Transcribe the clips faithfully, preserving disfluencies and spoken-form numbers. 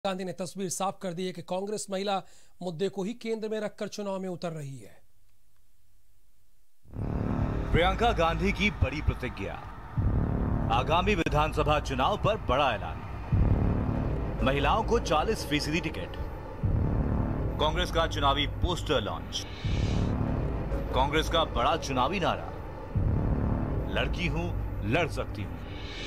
गांधी ने तस्वीर साफ कर दी है कि कांग्रेस महिला मुद्दे को ही केंद्र में रखकर चुनाव में उतर रही है। प्रियंका गांधी की बड़ी प्रतिज्ञा, आगामी विधानसभा चुनाव पर बड़ा ऐलान, महिलाओं को चालीस फीसदी टिकट, कांग्रेस का चुनावी पोस्टर लॉन्च, कांग्रेस का बड़ा चुनावी नारा, लड़की हूं लड़ सकती हूं।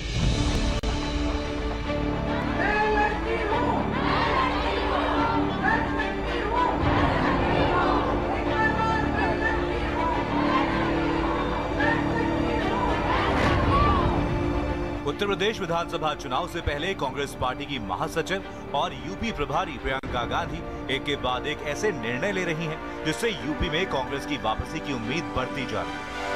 उत्तर प्रदेश विधानसभा चुनाव से पहले कांग्रेस पार्टी की महासचिव और यूपी प्रभारी प्रियंका गांधी एक के बाद एक ऐसे निर्णय ले रही हैं जिससे यूपी में कांग्रेस की वापसी की उम्मीद बढ़ती जा रही है।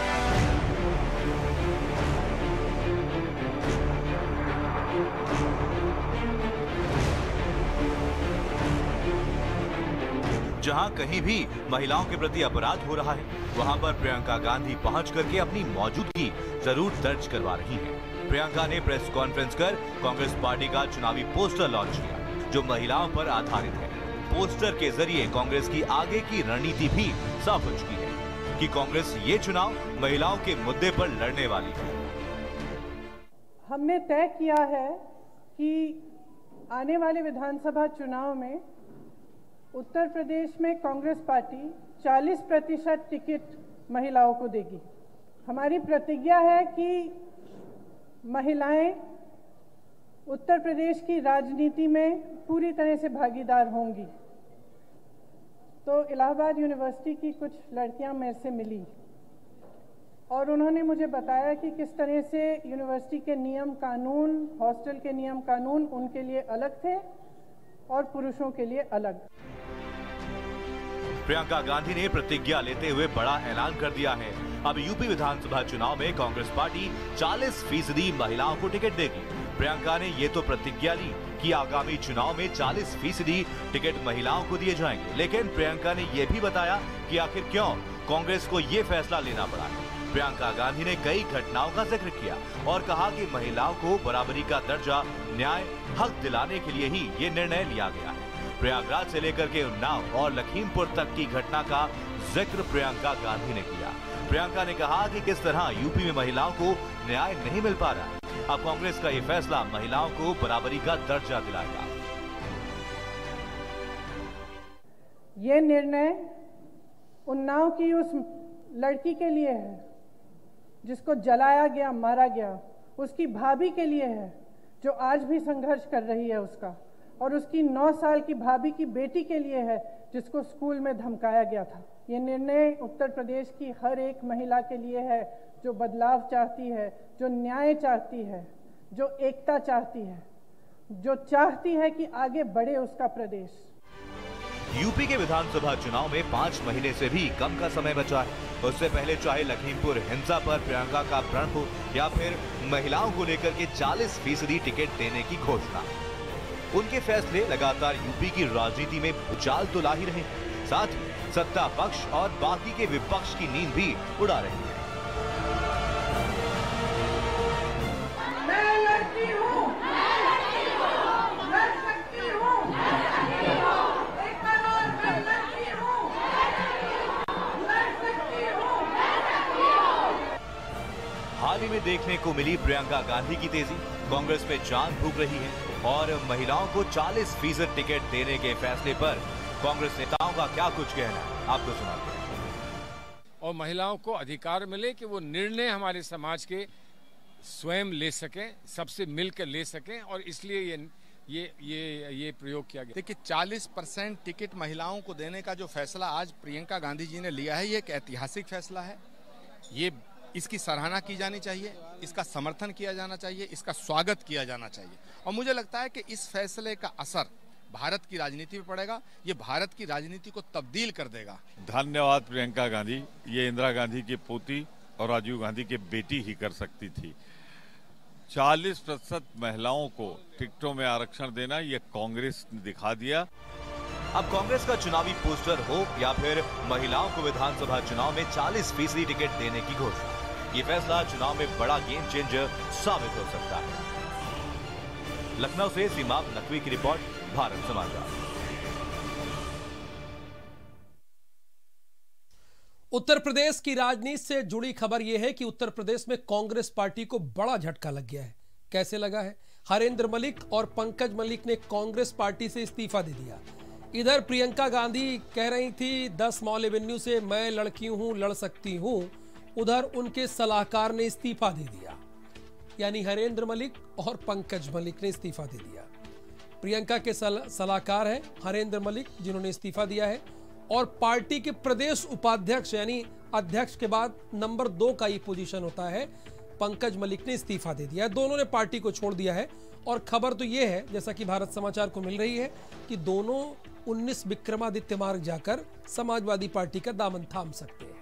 जहां कहीं भी महिलाओं के प्रति अपराध हो रहा है, वहां पर प्रियंका गांधी पहुंच करके अपनी मौजूदगी जरूर दर्ज करवा रही हैं। प्रियंका ने प्रेस कॉन्फ्रेंस कर कांग्रेस पार्टी का चुनावी पोस्टर लॉन्च किया, जो महिलाओं पर आधारित है। पोस्टर के जरिए कांग्रेस की आगे की रणनीति भी साफ हो चुकी है कि कांग्रेस ये चुनाव महिलाओं के मुद्दे पर लड़ने वाली है। हमने तय किया है कि आने वाले विधानसभा चुनाव में उत्तर प्रदेश में कांग्रेस पार्टी चालीस प्रतिशत टिकट महिलाओं को देगी। हमारी प्रतिज्ञा है कि महिलाएं उत्तर प्रदेश की राजनीति में पूरी तरह से भागीदार होंगी। तो इलाहाबाद यूनिवर्सिटी की कुछ लड़कियां मेरे से मिली और उन्होंने मुझे बताया कि किस तरह से यूनिवर्सिटी के नियम कानून, हॉस्टल के नियम कानून उनके लिए अलग थे और पुरुषों के लिए अलग। प्रियंका गांधी ने प्रतिज्ञा लेते हुए बड़ा ऐलान कर दिया है। अब यूपी विधानसभा चुनाव में कांग्रेस पार्टी चालीस फीसदी महिलाओं को टिकट देगी। प्रियंका ने ये तो प्रतिज्ञा ली कि आगामी चुनाव में चालीस फीसदी टिकट महिलाओं को दिए जाएंगे, लेकिन प्रियंका ने यह भी बताया कि आखिर क्यों कांग्रेस को ये फैसला लेना पड़ा है। प्रियंका गांधी ने कई घटनाओं का जिक्र किया और कहा कि महिलाओं को बराबरी का दर्जा, न्याय, हक दिलाने के लिए ही ये निर्णय लिया गया है। प्रयागराज से लेकर के उन्नाव और लखीमपुर तक की घटना का जिक्र प्रियंका गांधी ने किया। प्रियंका ने कहा कि किस तरह यूपी में महिलाओं को न्याय नहीं मिल पा रहा है। अब कांग्रेस का ये फैसला महिलाओं को बराबरी का दर्जा दिलाएगा। ये निर्णय उन्नाव की उस लड़की के लिए है जिसको जलाया गया, मारा गया, उसकी भाभी के लिए है जो आज भी संघर्ष कर रही है उसका, और उसकी नौ साल की भाभी की बेटी के लिए है जिसको स्कूल में धमकाया गया था। ये निर्णय उत्तर प्रदेश की हर एक महिला के लिए है जो बदलाव चाहती है, जो न्याय चाहती है, जो एकता चाहती है, जो चाहती है कि आगे बढ़े उसका प्रदेश। यूपी के विधानसभा चुनाव में पाँच महीने से भी कम का समय बचा है। उससे पहले चाहे लखीमपुर हिंसा पर प्रियंका का प्रण हो या फिर महिलाओं को लेकर के चालीस फीसदी टिकट देने की घोषणा, उनके फैसले लगातार यूपी की राजनीति में भूचाल तो ला ही रहे हैं, साथ ही सत्ता पक्ष और बाकी के विपक्ष की नींद भी उड़ा रही है। मैं लड़की हूँ, मैं लड़की हूँ, लड़ सकती हूँ, एक और मैं लड़की हूँ, लड़ सकती हूँ। हाल ही में देखने को मिली प्रियंका गांधी की तेजी, कांग्रेस में जान फूंक रही है और महिलाओं को चालीस फीसद टिकट देने के फैसले पर कांग्रेस नेताओं का क्या कुछ कहना है, आपको सुनाते हैं। और महिलाओं को अधिकार मिले कि वो निर्णय हमारे समाज के स्वयं ले सकें, सबसे मिलकर ले सकें, और इसलिए ये ये ये ये प्रयोग किया गया। देखिए, चालीस परसेंट टिकट महिलाओं को देने का जो फैसला आज प्रियंका गांधी जी ने लिया है, ये एक ऐतिहासिक फैसला है। ये इसकी सराहना की जानी चाहिए, इसका समर्थन किया जाना चाहिए, इसका स्वागत किया जाना चाहिए। और मुझे लगता है कि इस फैसले का असर भारत की राजनीति में पड़ेगा, ये भारत की राजनीति को तब्दील कर देगा। धन्यवाद प्रियंका गांधी। ये इंदिरा गांधी की पोती और राजीव गांधी की बेटी ही कर सकती थी। चालीस प्रतिशत महिलाओं को टिकटों में आरक्षण देना, ये कांग्रेस ने दिखा दिया। अब कांग्रेस का चुनावी पोस्टर हो या फिर महिलाओं को विधानसभा चुनाव में चालीस फीसदी टिकट देने की घोषणा, ये फैसला चुनाव में बड़ा गेम चेंजर साबित हो सकता है। लखनऊ से सीमा नकवी की रिपोर्ट। भारत समाचार। उत्तर प्रदेश की राजनीति से जुड़ी खबर यह है कि उत्तर प्रदेश में कांग्रेस पार्टी को बड़ा झटका लग गया है। कैसे लगा है? हरेंद्र मलिक और पंकज मलिक ने कांग्रेस पार्टी से इस्तीफा दे दिया। इधर प्रियंका गांधी कह रही थी दस मॉल एवेन्यू से मैं लड़की हूं, लड़ सकती हूं, उधर उनके सलाहकार ने इस्तीफा दे दिया। यानी हरेंद्र मलिक और पंकज मलिक ने इस्तीफा दे दिया। प्रियंका के सल, सलाहकार हैं हरेंद्र मलिक जिन्होंने इस्तीफा दिया है, और पार्टी के प्रदेश उपाध्यक्ष यानी अध्यक्ष के बाद नंबर दो का ये पोजीशन होता है, पंकज मलिक ने इस्तीफा दे दिया है। दोनों ने पार्टी को छोड़ दिया है। और खबर तो ये है, जैसा कि भारत समाचार को मिल रही है, कि दोनों उन्नीस विक्रमादित्य मार्ग जाकर समाजवादी पार्टी का दामन थाम सकते हैं।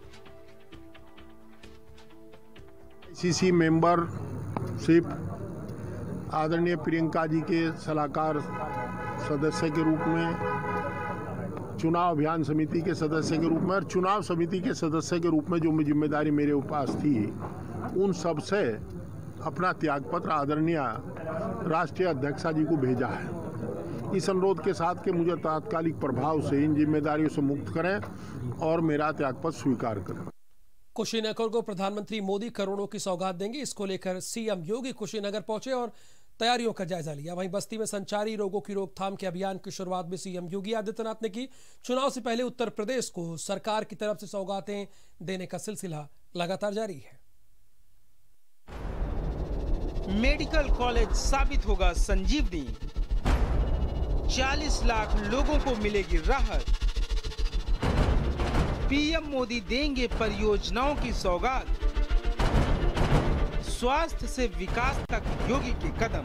आईसीसी मेंबरशिप आदरणीय प्रियंका जी के सलाहकार सदस्य के रूप में, चुनाव अभियान समिति के सदस्य के रूप में और चुनाव समिति के सदस्य के रूप में जो जिम्मेदारी मेरे पास थी, उन सब से अपना त्यागपत्र आदरणीय राष्ट्रीय अध्यक्षा जी को भेजा है, इस अनुरोध के साथ कि मुझे तात्कालिक प्रभाव से इन जिम्मेदारियों से मुक्त करें और मेरा त्यागपत्र स्वीकार करें। कुशीनगर को प्रधानमंत्री मोदी करोड़ों की सौगात देंगे, इसको लेकर सीएम योगी कुशीनगर पहुंचे और तैयारियों का जायजा लिया। वहीं बस्ती में संचारी रोगों की रोकथाम के अभियान की शुरुआत भी सीएम योगी आदित्यनाथ ने की। चुनाव से पहले उत्तर प्रदेश को सरकार की तरफ से सौगातें देने का सिलसिला लगातार जारी है। मेडिकल कॉलेज साबित होगा संजीवनी, चालीस लाख लोगों को मिलेगी राहत। पीएम मोदी देंगे परियोजनाओं की सौगात, स्वास्थ्य से विकास तक योगी के कदम।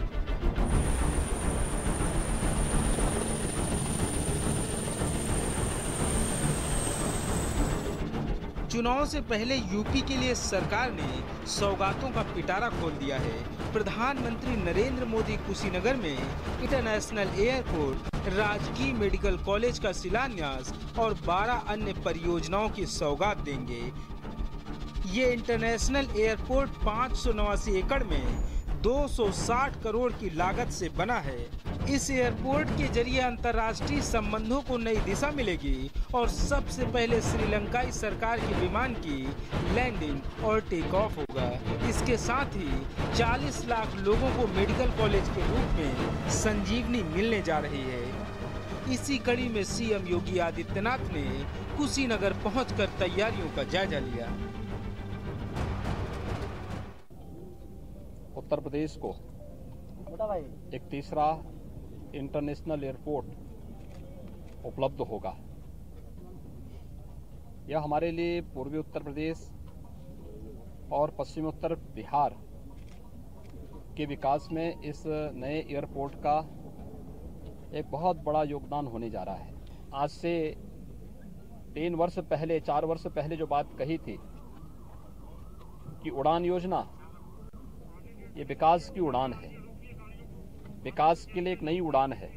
चुनाव से पहले यूपी के लिए सरकार ने सौगातों का पिटारा खोल दिया है। प्रधानमंत्री नरेंद्र मोदी कुशीनगर में इंटरनेशनल एयरपोर्ट, राजकीय मेडिकल कॉलेज का शिलान्यास और बारह अन्य परियोजनाओं की सौगात देंगे। ये इंटरनेशनल एयरपोर्ट पाँच सौ नवासी एकड़ में दो सौ साठ करोड़ की लागत से बना है। इस एयरपोर्ट के जरिए अंतर्राष्ट्रीय संबंधों को नई दिशा मिलेगी और सबसे पहले श्रीलंकाई सरकार के विमान की लैंडिंग और टेक ऑफ होगा। इसके साथ ही चालीस लाख लोगों को मेडिकल कॉलेज के रूप में संजीवनी मिलने जा रही है। इसी कड़ी में सीएम योगी आदित्यनाथ ने कुशीनगर पहुंचकर तैयारियों का जायजा लिया। उत्तर प्रदेश को एक तीसरा इंटरनेशनल एयरपोर्ट उपलब्ध होगा। यह हमारे लिए पूर्वी उत्तर प्रदेश और पश्चिमी उत्तर बिहार के विकास में इस नए एयरपोर्ट का एक बहुत बड़ा योगदान होने जा रहा है। आज से तीन वर्ष पहले, चार वर्ष पहले जो बात कही थी कि उड़ान योजना ये विकास की उड़ान है, विकास के लिए एक नई उड़ान है,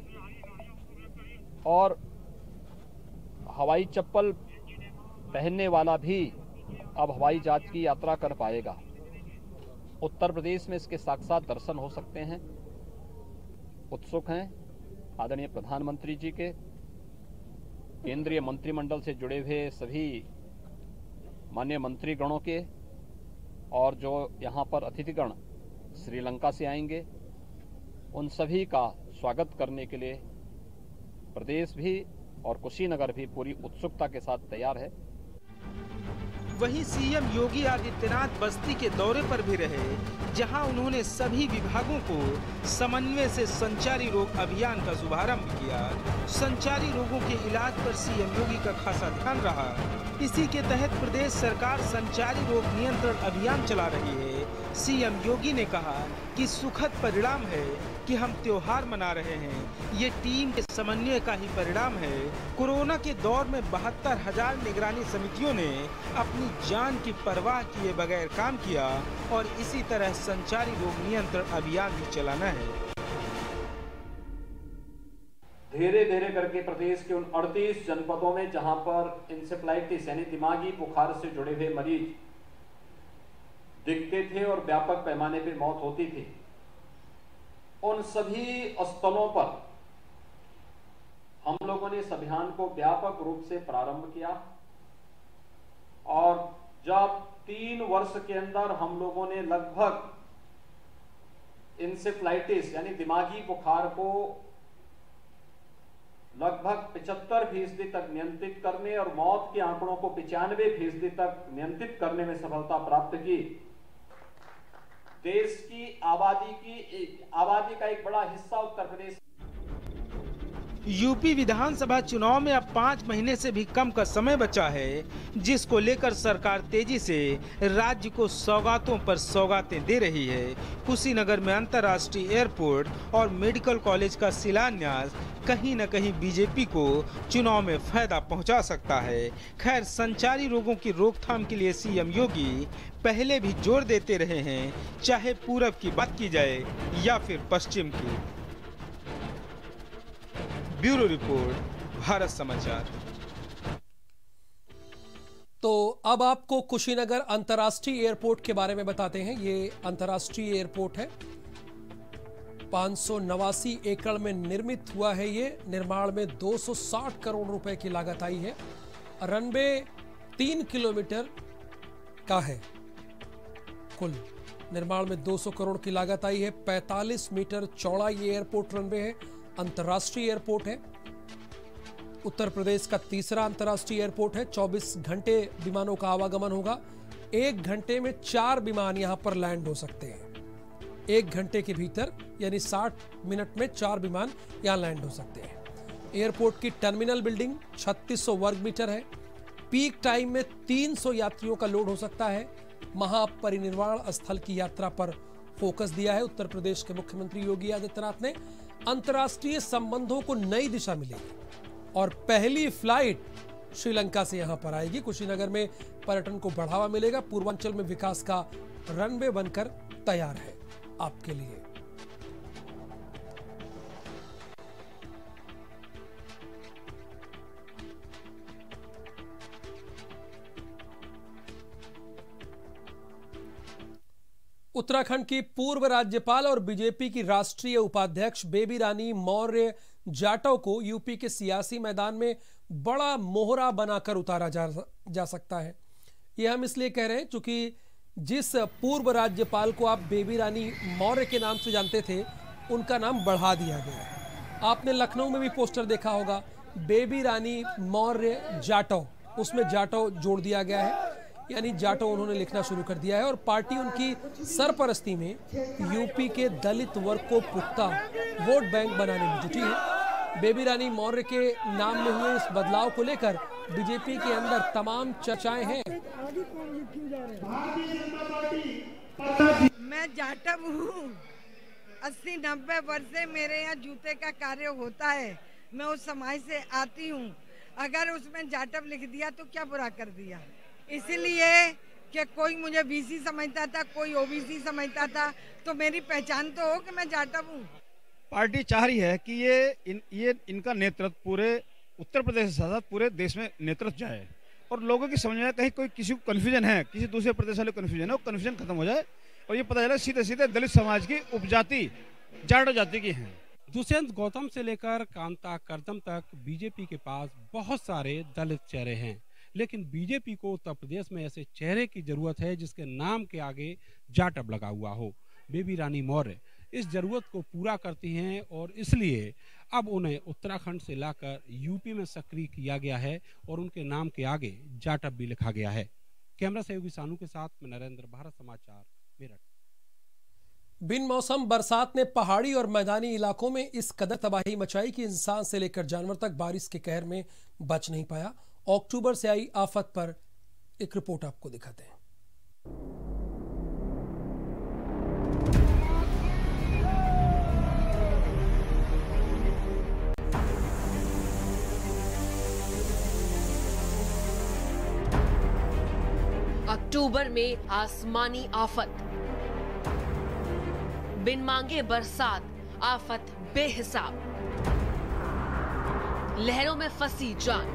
और हवाई चप्पल पहनने वाला भी अब हवाई जहाज की यात्रा कर पाएगा। उत्तर प्रदेश में इसके साक्षात दर्शन हो सकते हैं। उत्सुक हैं आदरणीय प्रधानमंत्री जी के, केंद्रीय मंत्रिमंडल से जुड़े हुए सभी माननीय मंत्रीगणों के, और जो यहाँ पर अतिथिगण श्रीलंका से आएंगे, उन सभी का स्वागत करने के लिए प्रदेश भी और कुशीनगर भी पूरी उत्सुकता के साथ तैयार है। वहीं सीएम योगी आदित्यनाथ बस्ती के दौरे पर भी रहे, जहां उन्होंने सभी विभागों को समन्वय से संचारी रोग अभियान का शुभारंभ किया। संचारी रोगों के इलाज पर सीएम योगी का खासा ध्यान रहा। इसी के तहत प्रदेश सरकार संचारी रोग नियंत्रण अभियान चला रही है। सीएम योगी ने कहा कि सुखद परिणाम है कि हम त्योहार मना रहे हैं। ये टीम के समन्वय का ही परिणाम है। कोरोना के दौर में बहत्तर हजार निगरानी समितियों ने अपनी जान की परवाह किए बगैर काम किया, और इसी तरह संचारी रोग नियंत्रण अभियान भी चलाना है। धीरे धीरे करके प्रदेश के उन अड़तीस जनपदों में जहां पर इंसेफ्लाइटिस यानी दिमागी बुखार से जुड़े हुए मरीज दिखते थे और व्यापक पैमाने पर मौत होती थी, उन सभी स्थलों पर हम लोगों ने इस अभियान को व्यापक रूप से प्रारंभ किया और जब तीन वर्ष के अंदर हम लोगों ने लगभग इंसेफ्लाइटिस यानी दिमागी बुखार को लगभग पचहत्तर फीसदी तक नियंत्रित करने और मौत के आंकड़ों को पचानवे फीसदी तक नियंत्रित करने में सफलता प्राप्त की। देश की आबादी की आबादी का एक बड़ा हिस्सा उत्तर प्रदेश। यूपी विधानसभा चुनाव में अब पाँच महीने से भी कम का समय बचा है, जिसको लेकर सरकार तेजी से राज्य को सौगातों पर सौगातें दे रही है। कुशीनगर में अंतर्राष्ट्रीय एयरपोर्ट और मेडिकल कॉलेज का शिलान्यास कहीं न कहीं बीजेपी को चुनाव में फायदा पहुंचा सकता है। खैर, संचारी रोगों की रोकथाम के लिए सीएम योगी पहले भी जोर देते रहे हैं, चाहे पूरब की बात की जाए या फिर पश्चिम की। ब्यूरो रिपोर्ट, भारत समाचार। तो अब आपको कुशीनगर अंतर्राष्ट्रीय एयरपोर्ट के बारे में बताते हैं। ये अंतर्राष्ट्रीय एयरपोर्ट है, पाँच सौ नवासी एकड़ में निर्मित हुआ है। ये निर्माण में दो सौ साठ करोड़ रुपए की लागत आई है। रनवे तीन किलोमीटर का है। कुल निर्माण में दो सौ करोड़ की लागत आई है। पैंतालीस मीटर चौड़ा ये एयरपोर्ट रनवे है। अंतर्राष्ट्रीय एयरपोर्ट है। उत्तर प्रदेश का तीसरा अंतर्राष्ट्रीय एयरपोर्ट है। चौबीस घंटे विमानों का आवागमन होगा। एक घंटे में चार विमान यहां पर लैंड हो सकते हैं। एक घंटे के भीतर यानी साठ मिनट में चार विमान यहां लैंड हो सकते हैं। एयरपोर्ट की टर्मिनल बिल्डिंग छत्तीस सौ वर्ग मीटर है। पीक टाइम में तीन सौ यात्रियों का लोड हो सकता है। महापरिनिर्वाण स्थल की यात्रा पर फोकस दिया है उत्तर प्रदेश के मुख्यमंत्री योगी आदित्यनाथ ने। अंतर्राष्ट्रीय संबंधों को नई दिशा मिलेगी और पहली फ्लाइट श्रीलंका से यहां पर आएगी। कुशीनगर में पर्यटन को बढ़ावा मिलेगा। पूर्वांचल में विकास का रनवे बनकर तैयार है आपके लिए। उत्तराखंड की पूर्व राज्यपाल और बीजेपी की राष्ट्रीय उपाध्यक्ष बेबी रानी मौर्य जाटव को यूपी के सियासी मैदान में बड़ा मोहरा बनाकर उतारा जा, जा सकता है। यह हम इसलिए कह रहे हैं क्योंकि जिस पूर्व राज्यपाल को आप बेबी रानी मौर्य के नाम से जानते थे, उनका नाम बढ़ा दिया गया है। आपने लखनऊ में भी पोस्टर देखा होगा, बेबी रानी मौर्य जाटव, उसमें जाटव जोड़ दिया गया है, यानी जाटव उन्होंने लिखना शुरू कर दिया है। और पार्टी उनकी सरपरस्ती में यूपी के दलित वर्ग को पुख्ता वोट बैंक बनाने में जुटी है। बेबी रानी मौर्य के नाम में हुए इस बदलाव को लेकर बीजेपी के अंदर तमाम चर्चाएं हैं। मैं जाटव हूँ, अस्सी नब्बे वर्ष से मेरे यहाँ जूते का कार्य होता है। मैं उस समाज से आती हूँ। अगर उसमें जाटव लिख दिया तो क्या बुरा कर दिया। इसलिए कि कोई मुझे बीसी समझता था, कोई ओबीसी समझता था, तो मेरी पहचान तो हो कि मैं जाटव हूँ। पार्टी चाह रही है कि ये इन, ये इनका नेतृत्व पूरे उत्तर प्रदेश के साथ साथ पूरे देश में नेतृत्व जाए और लोगों की समझ में कहीं कोई किसी को कन्फ्यूजन है, किसी दूसरे प्रदेश वाले कन्फ्यूजन है, वो कन्फ्यूजन खत्म हो जाए और ये पता चले सीधे सीधे दलित समाज की उपजाति जाटो जाति की है। दुष्यंत गौतम से लेकर कांता करदम तक बीजेपी के पास बहुत सारे दलित चेहरे हैं, लेकिन बीजेपी को उत्तर प्रदेश में ऐसे चेहरे की जरूरत है जिसके नाम के आगे जाटव लगा हुआ हो। बेबी रानी मौर्य इस जरूरत को पूरा करती हैं और इसलिए अब उन्हें उत्तराखंड से लाकर यूपी में सक्रिय किया गया है और उनके नाम के आगे जाटव भी लिखा गया है। कैमरा सहयोगी सानू के साथ मैं नरेंद्र, भारत समाचार, मेरठ। बिन मौसम बरसात ने पहाड़ी और मैदानी इलाकों में इस कदर तबाही मचाई कि इंसान से लेकर जानवर तक बारिश के कहर में बच नहीं पाया। अक्टूबर से आई आफत पर एक रिपोर्ट आपको दिखाते हैं। अक्टूबर में आसमानी आफत, बिन मांगे बरसात, आफत बेहिसाब, लहरों में फंसी जान,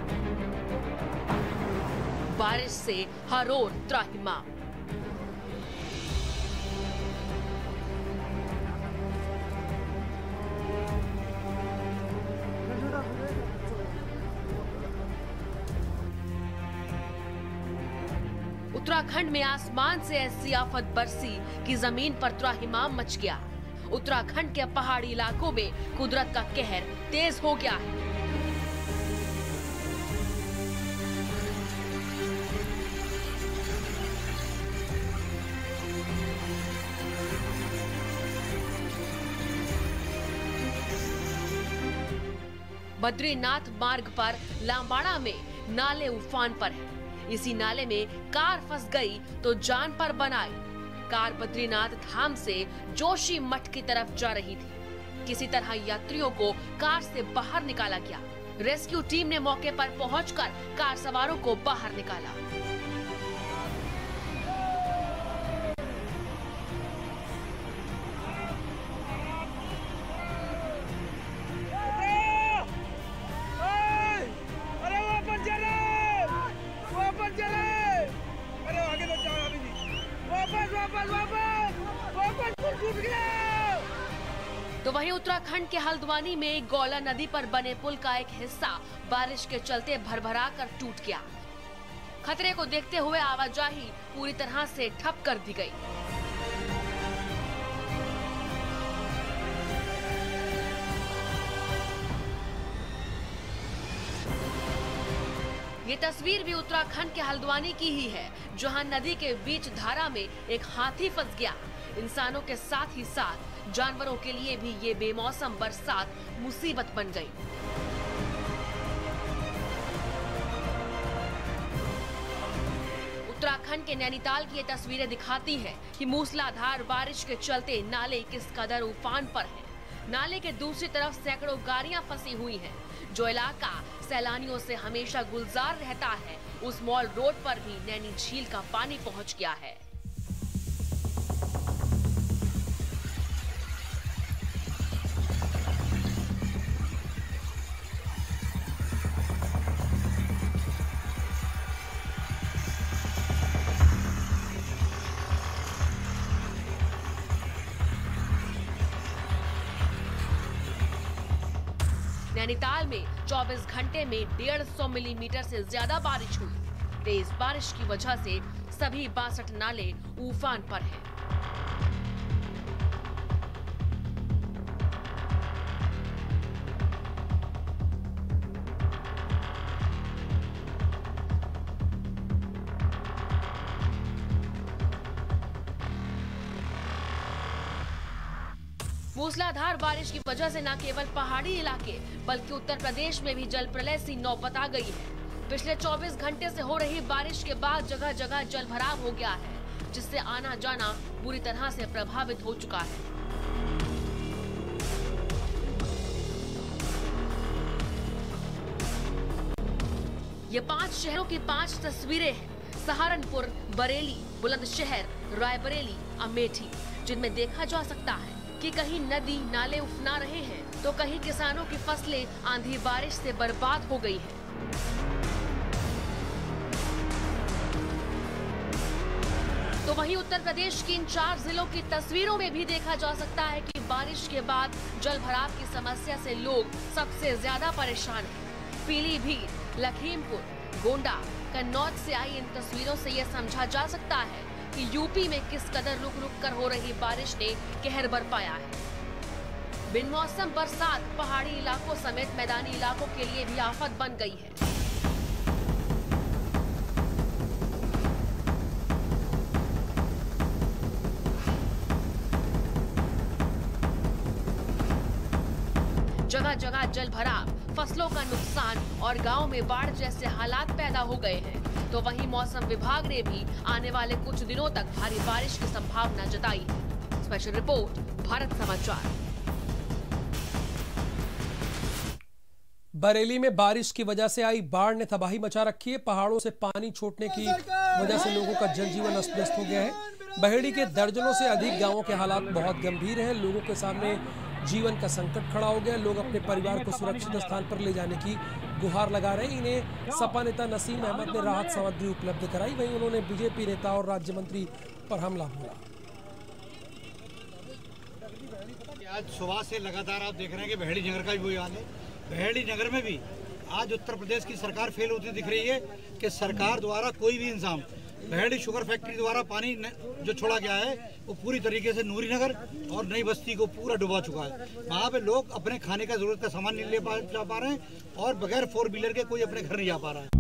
बारिश से हर ओर त्राहिमाम। उत्तराखंड में आसमान से ऐसी आफत बरसी कि जमीन पर त्राहिमाम मच गया। उत्तराखंड के पहाड़ी इलाकों में कुदरत का कहर तेज हो गया है। बद्रीनाथ मार्ग पर लांबाड़ा में नाले उफान पर है। इसी नाले में कार फंस गई तो जान पर बनाई। कार बद्रीनाथ धाम से जोशी मठ की तरफ जा रही थी। किसी तरह यात्रियों को कार से बाहर निकाला गया। रेस्क्यू टीम ने मौके पर पहुंचकर कार सवारों को बाहर निकाला। तो वहीं उत्तराखंड के हल्द्वानी में गौला नदी पर बने पुल का एक हिस्सा बारिश के चलते भरभरा कर टूट गया। खतरे को देखते हुए आवाजाही पूरी तरह से ठप कर दी गई। ये तस्वीर भी उत्तराखंड के हल्द्वानी की ही है, जहां नदी के बीच धारा में एक हाथी फंस गया। इंसानों के साथ ही साथ जानवरों के लिए भी ये बेमौसम बरसात मुसीबत बन गई। उत्तराखंड के नैनीताल की ये तस्वीरें दिखाती हैं कि मूसलाधार बारिश के चलते नाले किस कदर उफान पर है। नाले के दूसरी तरफ सैकड़ों गाड़ियां फंसी हुई हैं। जो इलाका सैलानियों से हमेशा गुलजार रहता है, उस मॉल रोड पर भी नैनी झील का पानी पहुंच गया है। नैनीताल में चौबीस घंटे में डेढ़ सौ मिलीमीटर से ज्यादा बारिश हुई। तेज बारिश की वजह से सभी बासठ नाले उफान पर हैं। मूसलाधार बारिश की वजह से न केवल पहाड़ी इलाके बल्कि उत्तर प्रदेश में भी जल प्रलय सी नौबत आ गई है। पिछले चौबीस घंटे से हो रही बारिश के बाद जगह जगह जल भराव हो गया है, जिससे आना जाना बुरी तरह से प्रभावित हो चुका है। ये पांच शहरों की पांच तस्वीरें हैं। सहारनपुर, बरेली, बुलंदशहर, रायबरेली, अमेठी, जिनमें देखा जा सकता है कि कहीं नदी नाले उफना रहे हैं तो कहीं किसानों की फसलें आंधी बारिश से बर्बाद हो गई हैं। तो वहीं उत्तर प्रदेश की इन चार जिलों की तस्वीरों में भी देखा जा सकता है कि बारिश के बाद जल भराव की समस्या से लोग सबसे ज्यादा परेशान हैं। पीलीभीत, लखीमपुर, गोंडा, कन्नौज से आई इन तस्वीरों से ये समझा जा सकता है कि यूपी में किस कदर रुक रुक कर हो रही बारिश ने कहर बरपाया है। बिन मौसम बरसात पहाड़ी इलाकों समेत मैदानी इलाकों के लिए भी आफत बन गई है। जगह जगह जल भराव, फसलों का नुकसान और गांव में बाढ़ जैसे हालात पैदा हो गए हैं। तो वहीं मौसम विभाग ने भी आने वाले कुछ दिनों तक भारी बारिश की संभावना जताई है। स्पेशल रिपोर्ट, भारत समाचार। बरेली में बारिश की वजह से आई बाढ़ ने तबाही मचा रखी है। पहाड़ों से पानी छोड़ने की वजह से लोगों का जनजीवन अस्त व्यस्त हो गया है। बहेड़ी के दर्जनों से अधिक गांवों के हालात बहुत गंभीर हैं। लोगों के सामने जीवन का संकट खड़ा हो गया। लोग अपने परिवार को सुरक्षित स्थान पर ले जाने की गुहार लगा रहे हैं। इन्हें सपा नेता नसीम अहमद ने राहत सामग्री उपलब्ध कराई। वहीं उन्होंने बीजेपी नेता और राज्य मंत्री पर हमला बोला। आज सुबह से लगातार आप देख रहे हैं कि बहेड़ी नगर का भी वही हाल है। बहेड़ी नगर में भी आज उत्तर प्रदेश की सरकार फेल होती दिख रही है कि सरकार द्वारा कोई भी इंतजाम बहेड़ी शुगर फैक्ट्री द्वारा पानी जो छोड़ा गया है वो पूरी तरीके से नूरी नगर और नई बस्ती को पूरा डुबा चुका है। वहाँ पे लोग अपने खाने का जरूरत का सामान नहीं ले पा जा पा रहे हैं और बगैर फोर व्हीलर के कोई अपने घर नहीं जा पा रहा है।